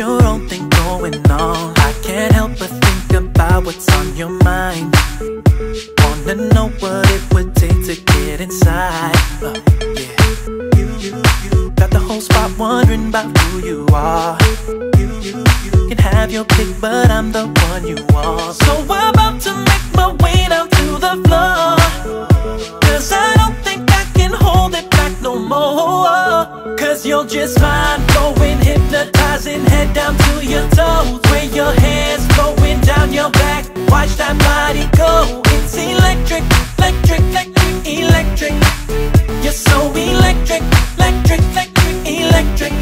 your own thing going on. I can't help but think about what's on your mind. Wanna know what it would take to get inside. Yeah. You got the whole spot wondering about who you are. You can have your pick, but I'm the one you want. So I'm about to make my way down to the floor, 'cause I don't think I can hold it back no more. 'Cause you're just mind blowing, hypnotizing, head down to your toes. Where your hands going down your back, watch that body go. It's electric, electric, electric, electric. You're so electric, electric, electric, electric.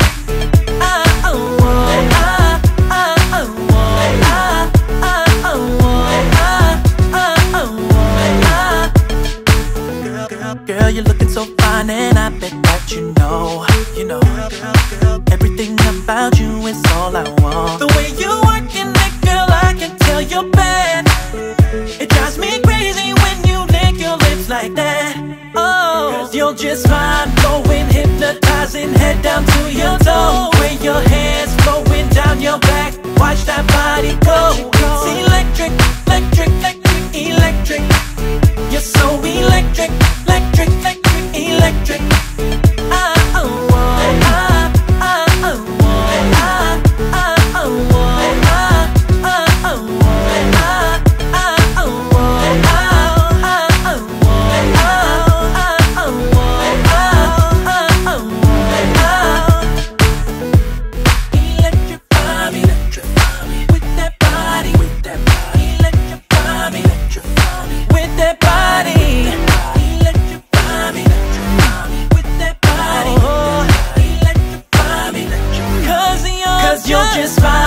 Girl, you're looking so fine, and I bet that you know. Everything about you is all I want. The way you working it, girl, I can tell you're bad. It drives me crazy when you lick your lips like that. Oh, 'cause you're just mind blowing, hypnotizing, head down to your toe. Where your hands flowing down your back, watch that body go. It's electric, electric, electric, electric. You're so electric, electric, electric, electric. You're just fine.